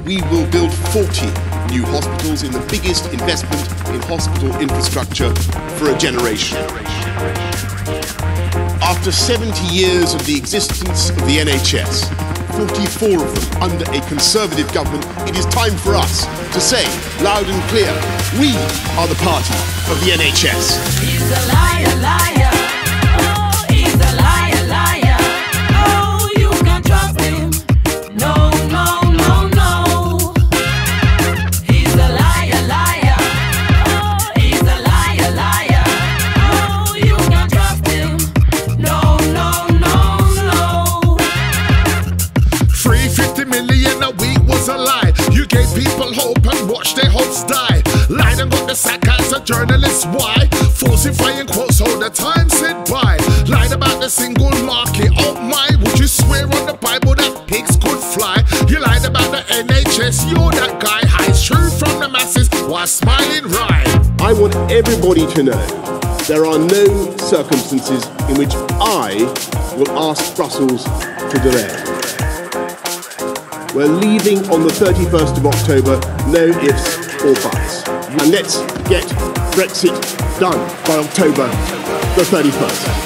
we will build 40 new hospitals in the biggest investment in hospital infrastructure for a generation. After 70 years of the existence of the NHS, 44 of them under a Conservative government, it is time for us to say loud and clear, we are the party of the NHS. He's a liar, liar. Oh, he's a liar, liar. Oh, you can't trust him. No, no, no, no. He's a liar, liar. Oh, he's a liar, liar. Oh, you can't trust him. No, no, no, no. 350 million a week was a lie. You gave people hope and watched their hopes die. Lied and got the sack as a journalist. Why? Falsifying quotes all the time said by. Lied about the single market. Oh my, would you swear on the Bible that pigs could fly? You lied about the NHS. You're that guy. Hides truth from the masses while smiling right. I want everybody to know there are no circumstances in which I will ask Brussels to delay. We're leaving on the 31st of October, no ifs or buts. And let's get Brexit done by October the 31st.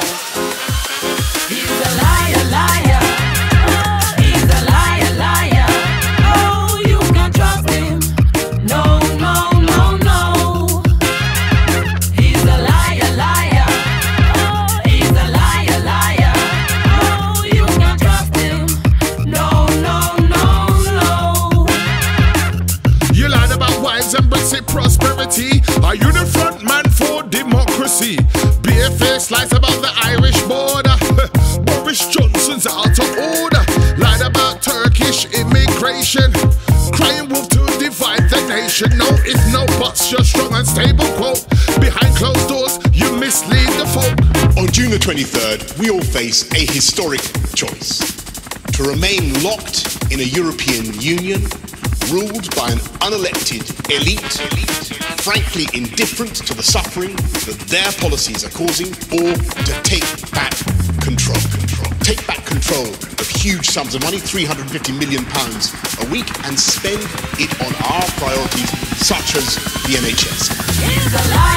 He's a liar, liar. Oh, he's a liar, liar. Oh, you can't trust him. No, no, no, no. He's a liar, liar. Oh, he's a liar, liar. Oh, you can't trust him. No, no, no, no. You lied about wives and Brexit prosperity. Are you the front man for democracy? BFS lies about the Irish border. Boris Johnson's out of order. Lied about Turkish immigration. Crying wolf to divide the nation. No if, no buts, just strong and stable quote. Behind closed doors, you mislead the folk. On June the 23rd, we all face a historic choice. To remain locked in a European Union ruled by an unelected elite, frankly indifferent to the suffering that their policies are causing, or to take back control. Take back control of huge sums of money, £350 million a week, and spend it on our priorities, such as the NHS. He's a liar.